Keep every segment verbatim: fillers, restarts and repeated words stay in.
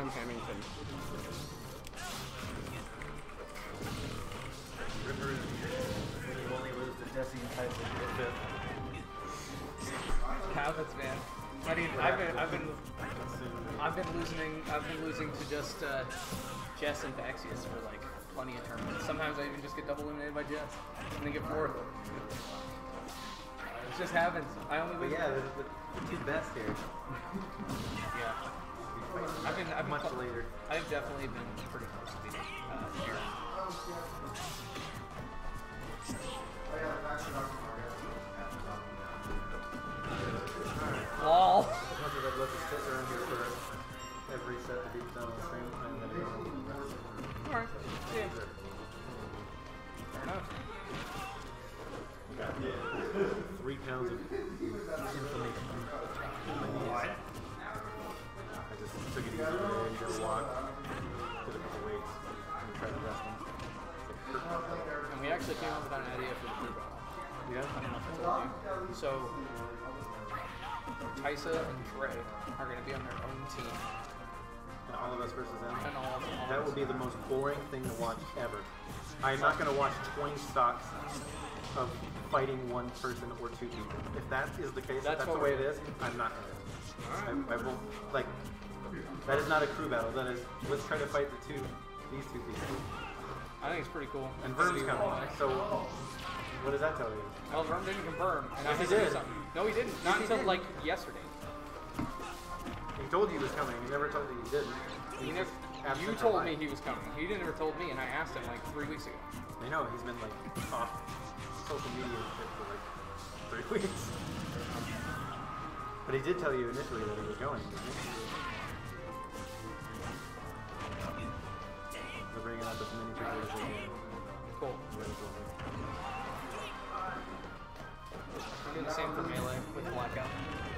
from Hamilton. Ripper is when you only lose to Jesse and Tyson in fifth. Habits, man. I mean, I've been, I've been, I've been losing, I've been losing to just uh, Jess and Baxius for like plenty of tournaments. Sometimes I even just get double eliminated by Jess and then get fourth. It just happens. I only lose. But yeah, the, the, the two best here. Yeah. I've been, I've been much later. I've definitely been pretty close to beating uh, Aaron. Lol. As much as I'd love to sit around here for every set to beat down the same time, I'm going to go. Alright. Yeah. Fair enough. Got three pounds of inflammation in my knees. I just took it easy today, did a walk, did a couple weights, and tried to rest them. And we actually came up with an idea for the crew battle. Yeah? I don't know if I told you. So, Tysa and Trey are going to be on their own team. And all of us versus them? And all of them. That would be the most boring thing to watch ever. I'm not going to watch twenty stocks of fighting one person or two people. If that is the case, That's if that's the way it is, I'm not going to. I, I won't, like, that is not a crew battle. That is, let's try to fight the two, these two people. I think it's pretty cool. And Verm's coming, so what does that tell you? Well, Verm didn't confirm, and Yes, I had he to do did. something. No, he didn't. Not Yes, he until, did. like, yesterday. He told you he was coming. He never told you he didn't. He He's never, just absent you from told life. me he was coming. He never told me, and I asked him, like, three weeks ago. I know, he's been, like, off social media and shit for, like, three weeks. But he did tell you initially that he was going, didn't he? We're bringing out as many people as we can. Cool. Really cool. I'm doing the same for Melee with Blackout.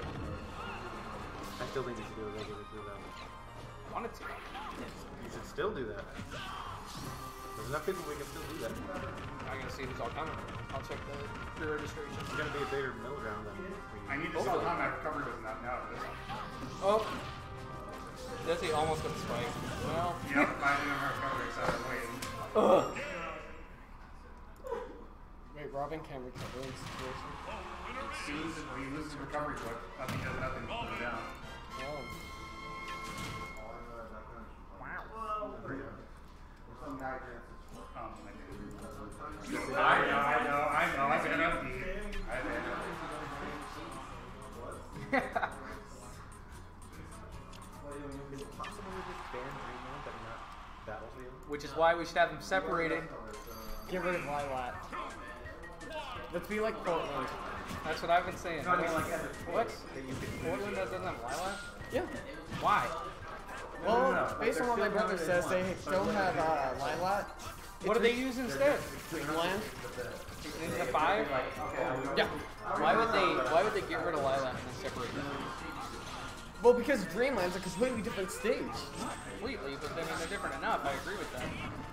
I still think you should do a regular crew battle. Wanted to. You should still do that. There's enough people we can still do that. I'm going to see who's all coming. I'll check the pre-registration. It's gonna be a bigger middle ground than we I need to sell time. My recovery was not now. Oh! Jesse almost got spiked. Well. Yep, I didn't have recovery, so I was waiting. Ugh. Wait, Robin can't recover in this situation. He loses, he loses recovery quick. Nothing does nothing to put it down. Oh. Um, I know, I know, I know. I've been enough deep. I've been enough Is it possible to just ban Dreamland but not Battlefield? Which is why we should have them separated. Get rid of Lilat. Let's be like Portland. That's what I've been saying. No, I mean, like, as a What? choice that you could Portland doesn't have Lilac? Yeah. Why? Well, no, no, no. based on what my brother says, they don't have uh, Lilat. What do they use instead? Dreamland. Into five? Yeah. Why would they why would they get rid of Lilac and then separate them? Well, because Dreamland's a completely different stage. Completely, but I mean they're different enough, I agree with that.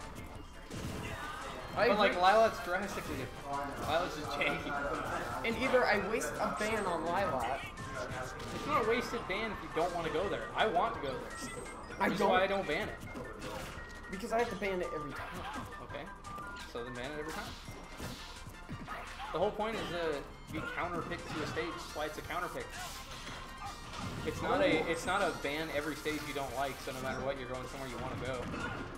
I But like agree. Lilat's drastically different. Lilat's just janky. And either I waste a ban on Lilat. It's not a wasted ban if you don't want to go there. I want to go there. I That's don't. why I don't ban it. Because I have to ban it every time. Okay. So then ban it every time. The whole point is to be counter picked to a stage. That's why it's a counter pick. It's not a it's not a ban every stage you don't like, so no matter what you're going somewhere you want to go.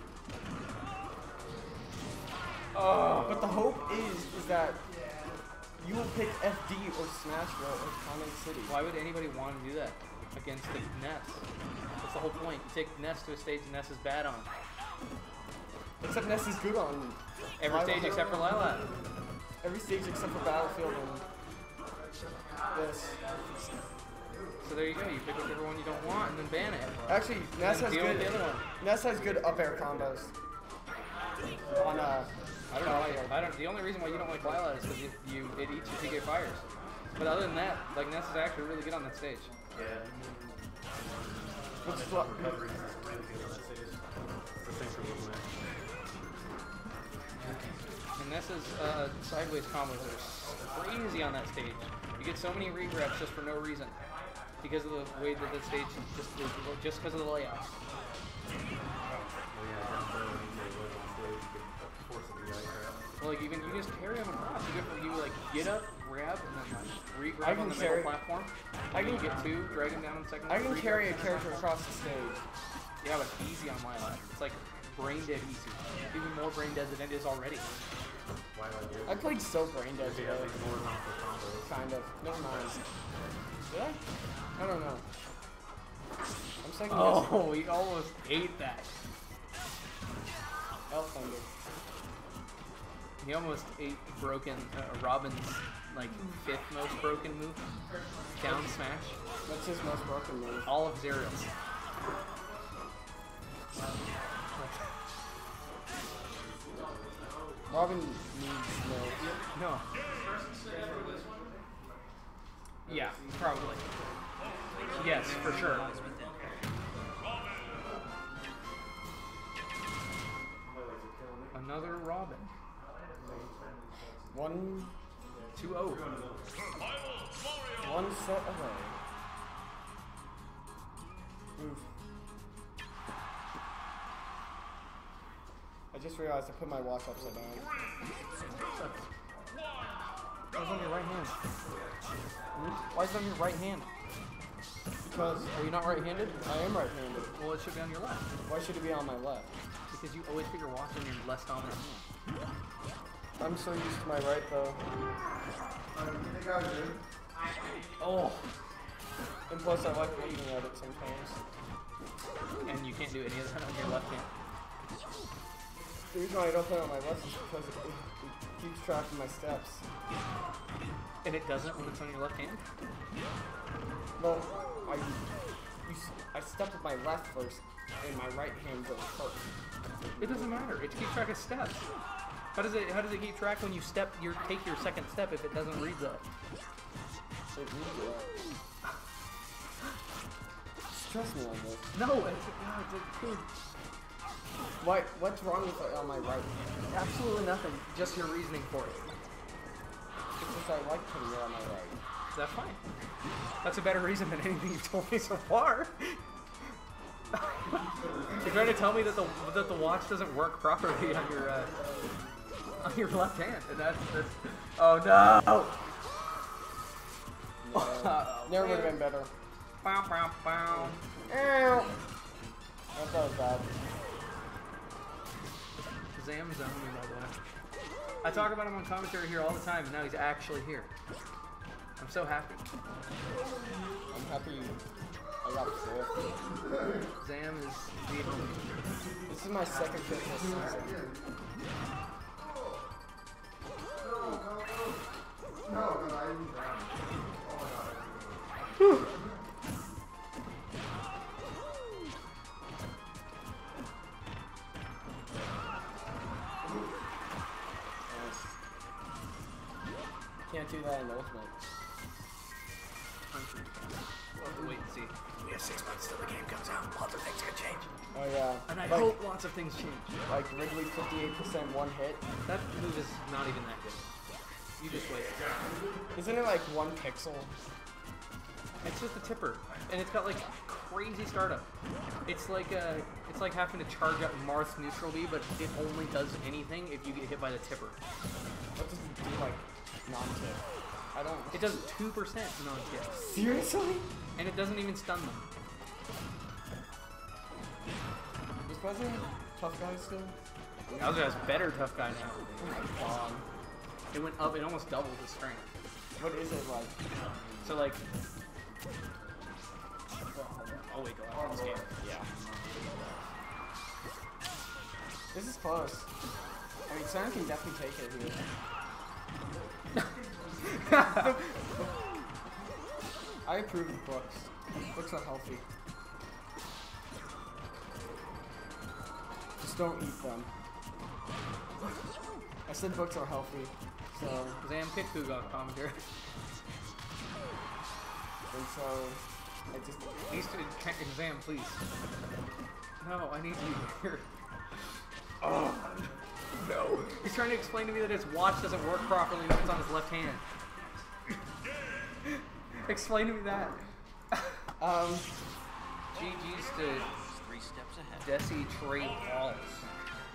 Oh, But the hope is is that you will pick F D or Smashville or Comment City. why would anybody want to do that against the Ness? That's the whole point. You take Ness to a stage Ness is bad on. Except Ness is good on Every stage Lilac. except for Lilac. Every stage except for Battlefield and this. So there you go. You pick whichever one you don't want and then ban it. Actually, Ness And has deal with good. the other one. Ness has good up air combos. On uh, I don't know. I don't. The only reason why you don't like Lilac is because you, you it eats your P K fires. But other than that, like Ness is actually really good on that stage. which is what. It's the same for Little Man. And Ness's uh, sideways combos are crazy on that stage. You get so many regrabs just for no reason because of the way that the stage just just because of the layout. even, you just carry him across. You, get, you like get up, grab, and then like I re-grab can on the carry- middle platform. I And can you get two, drag him down on the second I one, can re-grab carry a him on the character second across the stage. one. Yeah, but easy on my left. It's like brain dead easy. Even more brain dead than it is already. Why like I played so brain dead He today. has these horizontal combos. Kind of. Never mind. Did I? I don't know. I'm second guessing. Oh, he almost ate that. Elf Thunder. He almost ate broken uh, Robin's like fifth most broken move. Down smash. What's his most broken move? All of Zero's. Robin needs no. No. Yeah, probably. Yes, for sure. Another Robin. One, two oh. one set away. Oof. I just realized I put my watch upside down. Why is it on your right hand? Hmm? Why is it on your right hand? Because Are you not right-handed? I am right-handed. Well, it should be on your left. Why should it be on my left? Because you always put your watch on your less dominant hand. I'm so used to my right though. Oh. And plus I like looking at it sometimes. And you can't do any of that on your left hand. The reason why I don't play on my left is because it, it, it keeps track of my steps. And it doesn't when it's on your left hand? No, I, you, s- I step with my left first, and my right hand goes first. It doesn't matter. It keeps track of steps. How does it how does it keep track when you step your take your second step if it doesn't read that? So you do it. Stress me on this. No, it's, no, it's a good. What, what's wrong with it on my right? Absolutely nothing. Just your reasoning for it. It's just I like putting it on my right. That's fine. That's a better reason than anything you've told me so far. You're trying to tell me that the that the watch doesn't work properly on your uh, on your left hand, and that's, that's oh no! Yeah. Never would have been better. Bow, bow, bow. Ow! I thought it was bad. Zam zoned me, by the way. I talk about him on commentary here all the time, and now he's actually here. I'm so happy. I'm happy I got fifth. Zam is the This is my second fifth this season. Can't do that in the ultimate. We'll have to wait and see. We have six months till the game comes out. Lots of things can change. Oh yeah. And I like, hope lots of things change. like Wrigley fifty-eight percent one hit. That move is not even that good. You just wait. Isn't it like one pixel? It's just a tipper, and it's got like crazy startup. It's like uh, it's like having to charge up Marth's neutral B, but it only does anything if you get hit by the tipper. What does it do like non-tip? I don't. It does two percent non-tip, Seriously? and it doesn't even stun them. Is President tough guy still? Bowser has better tough guy now. Oh my god. It went up, it almost doubled his strength. What is it like? So like, well, hold on. I'll wait till after this game. Yeah. This is close. I mean, Sonic can definitely take it here. I approve of books. Books are healthy. Just don't eat them. I said books are healthy, so Zam kick Kugok commentary. and so I just Needs to Zam, please. No, I need you here. Oh no! He's trying to explain to me that his watch doesn't work properly when it's on his left hand. Explain to me that. um G G's to Three steps ahead. Desi Trey Walls.